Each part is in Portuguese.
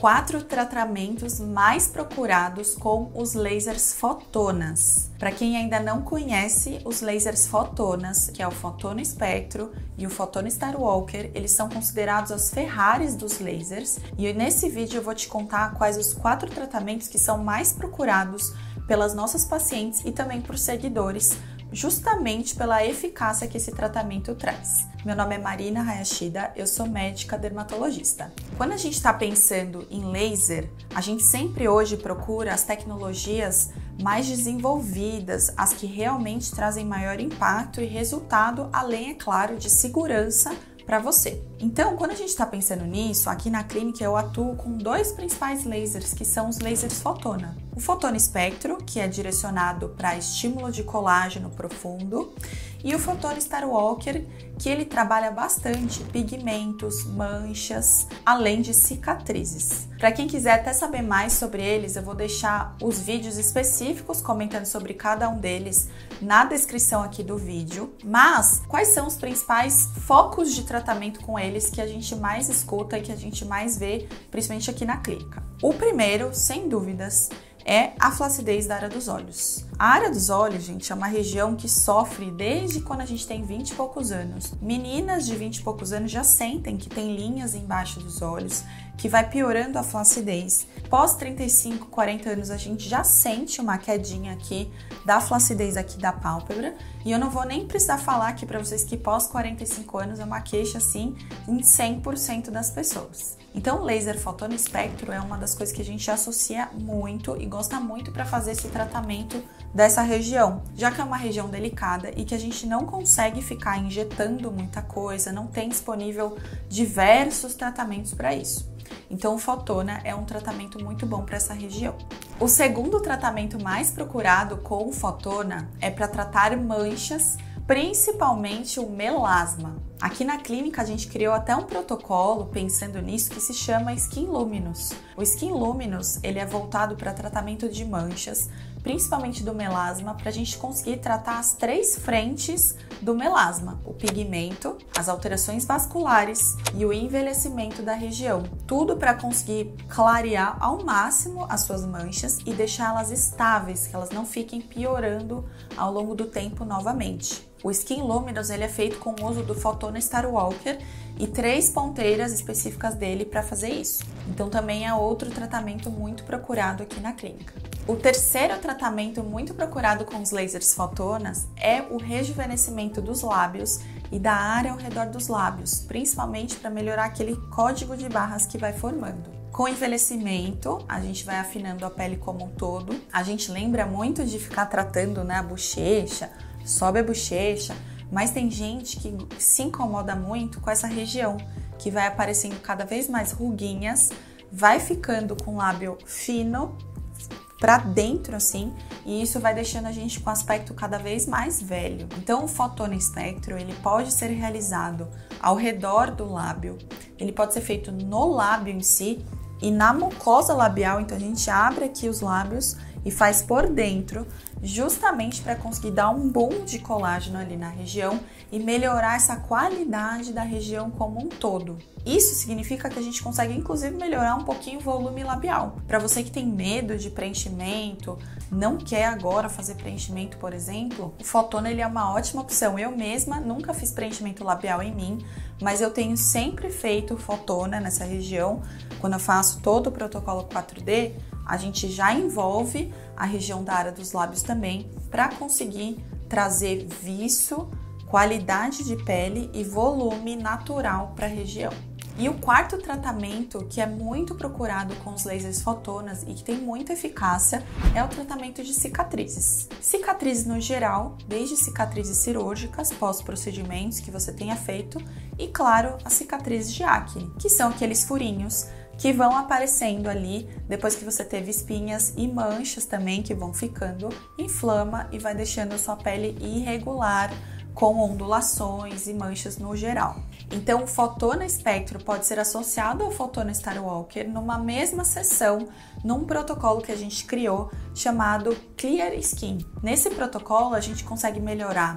4 tratamentos mais procurados com os lasers fotonas. Para quem ainda não conhece os lasers fotonas, que é o Fotona Spectro e o Fotona Starwalker, eles são considerados as Ferraris dos lasers. E nesse vídeo eu vou te contar quais os 4 tratamentos que são mais procurados pelas nossas pacientes e também por seguidores, justamente pela eficácia que esse tratamento traz. Meu nome é Marina Hayashida, eu sou médica dermatologista. Quando a gente está pensando em laser, a gente sempre hoje procura as tecnologias mais desenvolvidas, as que realmente trazem maior impacto e resultado, além, é claro, de segurança para você. Então, quando a gente está pensando nisso, aqui na clínica eu atuo com 2 principais lasers, que são os lasers fotona. O Fotona Spectro, que é direcionado para estímulo de colágeno profundo, e o Fotona Starwalker, que ele trabalha bastante pigmentos, manchas, além de cicatrizes. Para quem quiser até saber mais sobre eles, eu vou deixar os vídeos específicos comentando sobre cada um deles na descrição aqui do vídeo. Mas quais são os principais focos de tratamento com eles que a gente mais escuta e que a gente mais vê, principalmente aqui na clínica? O primeiro, sem dúvidas, é a flacidez da área dos olhos. A área dos olhos, gente, é uma região que sofre desde quando a gente tem 20 e poucos anos. Meninas de 20 e poucos anos já sentem que tem linhas embaixo dos olhos, que vai piorando a flacidez. Pós 35, 40 anos, a gente já sente uma quedinha aqui da flacidez aqui da pálpebra. E eu não vou nem precisar falar aqui para vocês que pós 45 anos é uma queixa assim em 100% das pessoas. Então, o laser Fotona Spectro é uma das coisas que a gente associa muito e gosta muito para fazer esse tratamento dessa região, já que é uma região delicada e que a gente não consegue ficar injetando muita coisa, não tem disponível diversos tratamentos para isso. Então, o Fotona é um tratamento muito bom para essa região. O segundo tratamento mais procurado com o Fotona é para tratar manchas, principalmente o melasma. Aqui na clínica a gente criou até um protocolo pensando nisso que se chama Skin Luminous. O Skin Luminous, ele é voltado para tratamento de manchas, principalmente do melasma, para a gente conseguir tratar as 3 frentes do melasma: o pigmento, as alterações vasculares e o envelhecimento da região. Tudo para conseguir clarear ao máximo as suas manchas e deixá-las estáveis, que elas não fiquem piorando ao longo do tempo novamente. O Skin Luminous, ele é feito com o uso do Fotona Starwalker e 3 ponteiras específicas dele para fazer isso. Então também é outro tratamento muito procurado aqui na clínica. O terceiro tratamento muito procurado com os lasers fotonas é o rejuvenescimento dos lábios e da área ao redor dos lábios, principalmente para melhorar aquele código de barras que vai formando. Com o envelhecimento, a gente vai afinando a pele como um todo. A gente lembra muito de ficar tratando, né, a bochecha, sobe a bochecha, mas tem gente que se incomoda muito com essa região, que vai aparecendo cada vez mais ruguinhas, vai ficando com o lábio fino para dentro assim, e isso vai deixando a gente com aspecto cada vez mais velho. Então o Fotona Spectro, ele pode ser realizado ao redor do lábio, ele pode ser feito no lábio em si e na mucosa labial. Então a gente abre aqui os lábios e faz por dentro, justamente para conseguir dar um boom de colágeno ali na região e melhorar essa qualidade da região como um todo. Isso significa que a gente consegue inclusive melhorar um pouquinho o volume labial. Para você que tem medo de preenchimento, não quer agora fazer preenchimento, por exemplo, o Fotona, ele é uma ótima opção. Eu mesma nunca fiz preenchimento labial em mim, mas eu tenho sempre feito Fotona nessa região. Quando eu faço todo o protocolo 4D, a gente já envolve a região da área dos lábios também para conseguir trazer viço, qualidade de pele e volume natural para a região. E o quarto tratamento que é muito procurado com os lasers fotonas e que tem muita eficácia é o tratamento de cicatrizes. Cicatrizes no geral, desde cicatrizes cirúrgicas, pós-procedimentos que você tenha feito, e claro, as cicatrizes de acne, que são aqueles furinhos que vão aparecendo ali depois que você teve espinhas, e manchas também que vão ficando, inflama e vai deixando a sua pele irregular, com ondulações e manchas no geral. Então, o Fotona Spectro pode ser associado ao Fotona Starwalker numa mesma sessão, num protocolo que a gente criou chamado Clear Skin. Nesse protocolo, a gente consegue melhorar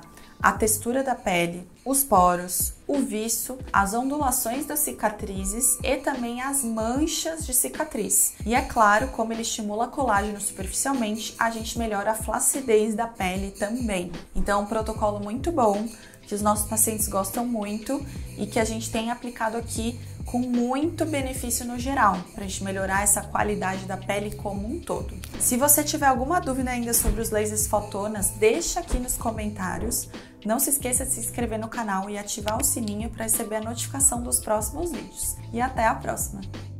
a textura da pele, os poros, o viço, as ondulações das cicatrizes e também as manchas de cicatriz. E é claro, como ele estimula colágeno superficialmente, a gente melhora a flacidez da pele também. Então, um protocolo muito bom, que os nossos pacientes gostam muito e que a gente tem aplicado aqui com muito benefício no geral, para a gente melhorar essa qualidade da pele como um todo. Se você tiver alguma dúvida ainda sobre os lasers fotonas, deixa aqui nos comentários. Não se esqueça de se inscrever no canal e ativar o sininho para receber a notificação dos próximos vídeos. E até a próxima!